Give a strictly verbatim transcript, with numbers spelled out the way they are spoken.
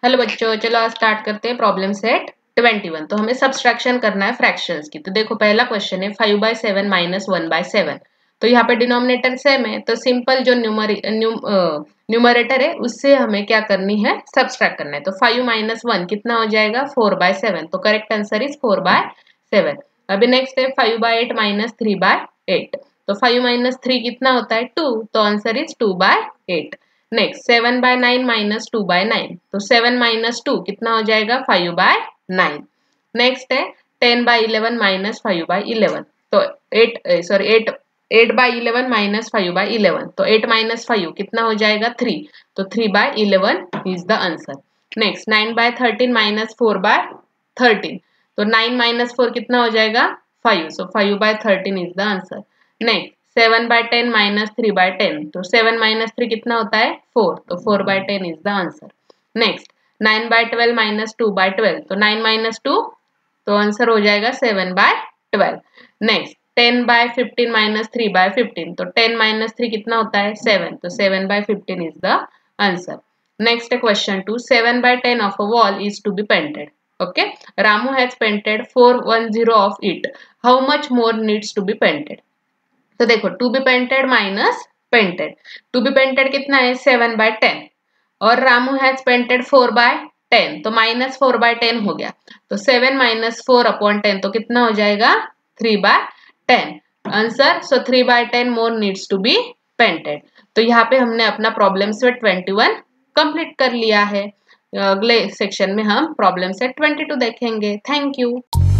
Hello बच्चों, चलो आज स्टार्ट करते हैं प्रॉब्लम सेट ट्वेंटी वन। तो हमें सब्सट्रैक्शन करना है फ्रैक्शंस की। तो देखो पहला क्वेश्चन है five by seven minus one by seven. तो यहाँ पे डिनोमिनेटर सेम है, तो सिंपल जो न्यूमरी न्यूमरेटर है उससे हमें क्या करनी है, सब्सट्रैक्ट करना है। तो फाइव माइनस वन कितना हो जाएगा, फोर बाय सेवन। तो correct answer is four by seven. अभी नेक्स्ट है five by eight minus three by eight. तो फाइव माइनस थ्री कितना होता है, टू। तो answer is two by eight. Next seven by nine minus two by nine. तो seven minus two कितना हो जाएगा, फाइव बाय नाइन। नेक्स्ट है ten by eleven minus five by eleven. तो eight sorry eight eight bye eleven minus five by eleven. तो eight minus five कितना हो जाएगा, थ्री। तो three by eleven is the answer. Next nine by thirteen minus four by thirteen. तो nine minus four कितना हो जाएगा, five. So five by thirteen is the answer. Next seven by ten minus three by ten. तो seven minus three कितना होता है, four. तो four by ten is the answer. Next nine by twelve minus two by twelve. तो nine minus two, तो answer हो जाएगा seven by twelve. Next ten by fifteen minus three by fifteen. तो ten minus three कितना होता है, seven. तो seven by fifteen is the answer. Next question two, seven by ten of a wall is to be painted. Okay, Ramu has painted four hundred of it. How much more needs to be painted? तो देखो to be painted minus painted. To be painted कितना है, seven by ten. और Ramu has painted four by ten. तो minus four by ten हो गया। तो seven minus four upon ten, तो कितना हो जाएगा, three by ten answer. So three by ten more needs to be painted. तो यहाँ पे हमने अपना problem set twenty one complete कर लिया है। अगले सेक्शन में हम प्रॉब्लम सेट ट्वेंटी टू देखेंगे। Thank you.